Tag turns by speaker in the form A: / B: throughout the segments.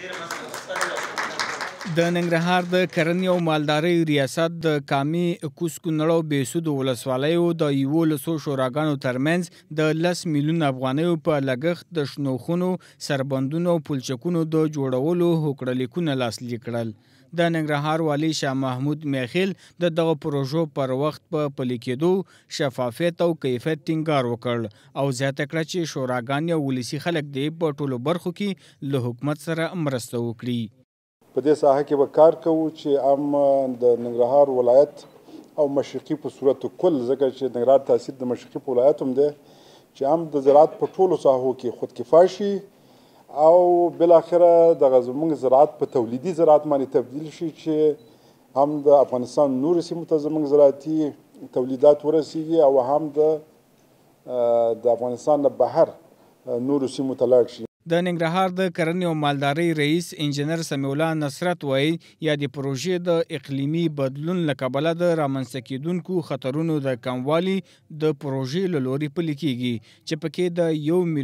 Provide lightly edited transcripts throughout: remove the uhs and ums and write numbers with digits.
A: د ننګرهار د کرنې او مالدارۍ ریاست د کامې کوز کونړ او بهسودو ولسوالیو د 11 شوراګانو ترمنځ د 10 میلیون افغانیو په لګښت د شنوخونو، سربندونو او پلچکونو د جوړولو هوکړه لیکونه لاسلیک کړل. د ننګرهار والي شاه محمود میخیل د دغه پروژو پر وخت په پلي کېدو، شفافیت او کیفیت ټینګار وکړ او زیاته کړه چې شوراګانې او ولسي خلک دې په ټولو برخو کې له حکومت سره مرسته وکړي.
B: په دې ساحه کې به کار کوو چې هم د ننګرهار ولایت او مشرقي په صورت کل، ځکه چې ننګرهار تاثیر د مشرقي په ولایت هم دی، چې هم د زراعت په ټولو ساحو کې خودکفا شي او بالاخره دغه زموږ زراعت په تولیدي زراعت باندې تبدیل شي، چې هم د افغانستان نورو سیمو ته زموږ زراعتي تولیدات ورسیږي او هم د افغانستان نه بهر نورو سیمو ته لاړ شي.
A: د ننګرهار د کرنې او مالدارۍ رئیس انجینر سمیع الله نصرت وایي یا د پروژې د اقلیمي بدلون له کبله د رامنځته کېدونکو خطرونو د کموالي د پروژې له لوري پلي کېږي، چې پکې د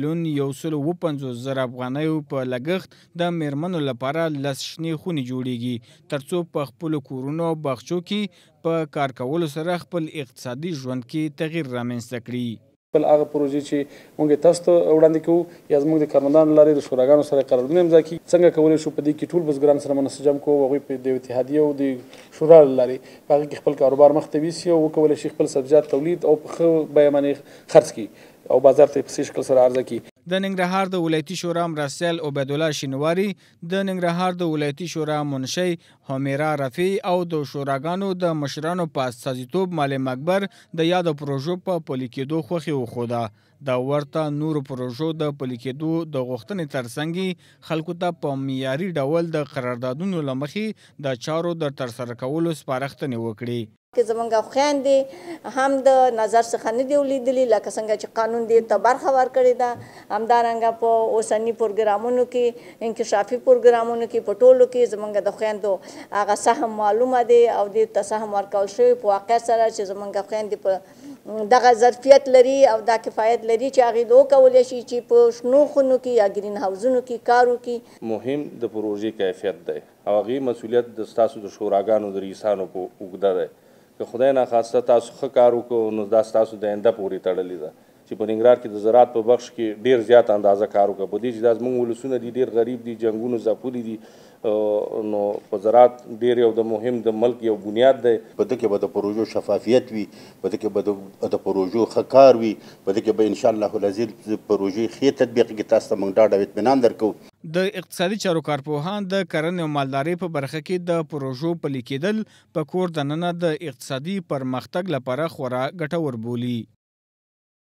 A: 1,150,000 افغانیو په لګښت د میرمنو لپاره 10 شنې خونې جوړیږي، ترڅو په خپلو کورونو او باغچو کې په کار کولو سره خپل اقتصادي ژوند کې تغیر رامنځته کړي.
C: بل هغه پروژې چې موږ تاسو ته وړاندې کوو یا زموږ د کارمندانو لارې د شوراګانو سره قراردادونه امضا کړي، څنګه کولی شو په دې کې ټول بزګران سره منسجم کوو، هغوی په د اتحادیې او د شورا له لارې په هغه کې خپل کاروبار مخته یوسي او وکولی شي خپل سبزیجات تولید او په ښه بیه باندې خرڅ کړي او بازار ته یې په صحیح شکل سره عرضه کړي.
A: د ننګرهار د ولایتي شورا مرستیال عبیدالله شینواري، د ننګرهار د ولایتي شورا منشی همیرا رفیع او د شوراګانو د مشرانو په استازیتوب معلم اکبر د یادو پروژو په پلي کېدو خوښي وښوده. د ورته نورو پروژو د پلي کېدو د غوښتنې ترڅنګ خلکو ته په معیاري ډول د قراردادونو له مخې د چارو د ترسره کولو سپارښتنې وکړي.
D: که زمونږ خویندې هم د نظر څخه نه دي ولیدلي، لکه څنګه چې قانون دې ته برخه ورکړې ده، همدارنګه په اوسني پروګرامونو کې، انکشافي پروګرامونو کې، په ټولو کې زمونږ د خویندو هغه سهم معلومه دی او دې ته سهم ورکول شوی په واقع سره چې زمونږ خویندې په دغه ظرفیت لري او دا کفایت لري چې هغې د وکولی شي چې په شنو خونو کې یا ګرین هاوزونو کې کار وکړي.
E: مهم د پروژې کیفیت دی او هغې مسؤلیت د ستاسو د شوراګانو د رئیسانو په اوږده دی. که خدای ناخواسته تاسو ښه کار وکړو نو دا ستاسو د آینده پورې تړلې ده، چې په ننګرهار کې د زراعت په بخش کې ډېر زیات اندازه کار وکړه، په دې چې دا زموږ ولسونه دي ډېر غریب دي، جنګونو ځپلي دي، نو په زراعت ډېر یو د مهم د ملک یو بنیاد دی.
F: په دې کې به د پروژو شفافیت وي، په دې کې به د پروژو ښه کار وي، په دې کې به انشاءالله العزیز پروژې ښې تطبیق کې تاسو ته موږ ډاډ او اطمینان درکوو.
A: د اقتصادي چارو کارپوهان د کرنې او مالدارۍ په برخه کې د پروژو پلي کېدل په کور دننه د اقتصادي پرمختګ لپاره خورا ګټور بولي.